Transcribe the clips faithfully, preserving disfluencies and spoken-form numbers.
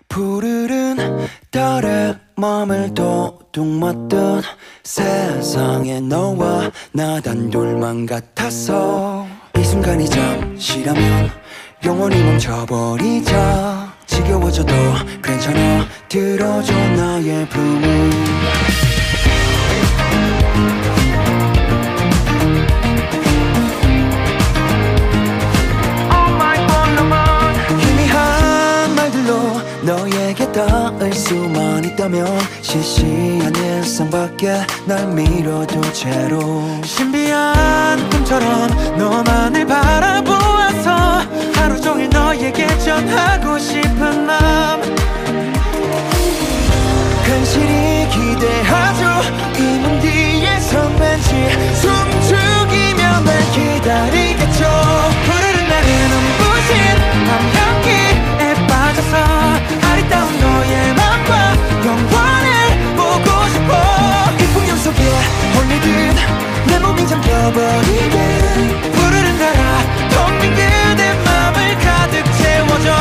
푸르른 달에 맘을 도둑 맞던 세상에 너와 나 단둘만 같아서 이 순간이 잠시라면 영원히 멈춰버리자. 지겨워져도 괜찮아, 들어줘 나의 품을. 희미한 말들로 너에게 닿을 수만 있다면 시시한 일상밖에 날 밀어둔 채로 신비한 꿈처럼 너만을 바라보아서 하루 종일 너에게 전하고 싶은 맘 간신히 기대하죠. 이 문 뒤에선 왠지 숨죽이며 날 기다리겠죠. 푸르른 날의 눈부신 밤향기에 빠져서 아리따운 너의 맘과 영원을 보고 싶어. 이 풍경 속에 홀리듯 내 몸이 잠겨버리게 푸르른 달아 텅 빈 그대 맘을 가득 채워줘.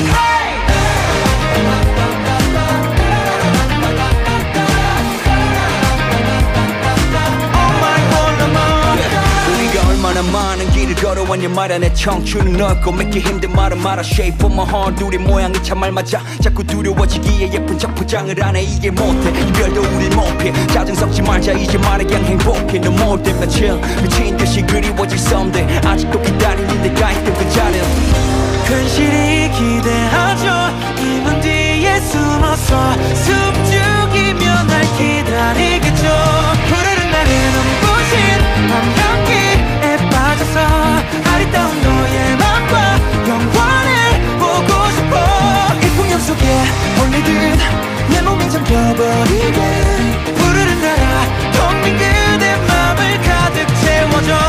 얼마나 많은 길을 걸어왔냐 말야. 내 청춘은 넓고 믿기 힘든 말은 말아. Shape of my heart 우리 모양이 참 알맞아. 자꾸 두려워지기에 예쁜 척 포장을 안해. 이게 못해 이별도 우릴 못해. 짜증 섞지 말자 이제 말해 그냥 행복해. 너 못 되면 chill 미친 듯이 그리워질 someday. 아직도 기다리는 데가 있던 그 자리는 근실히 기대하죠. 이 문 뒤에 숨어서 숨죽이며 날 기다리겠죠. 푸르른 날의 눈부신 밤향기에 빠져서 아리따운 너의 맘과 영원을 보고 싶어. 이 풍경 속에 홀리듯 내 몸이 잠겨버리게 푸르른 달아 텅 빈 그대 맘을 가득 채워줘.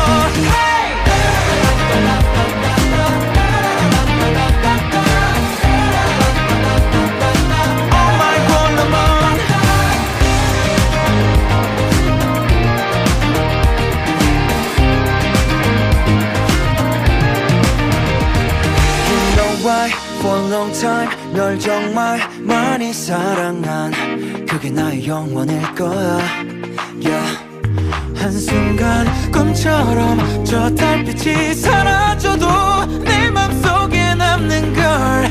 For a long time 널 정말 많이 사랑한 그게 나의 영원일 거야. yeah. 한순간 꿈처럼 저 달빛이 사라져도 내 맘속에 남는 걸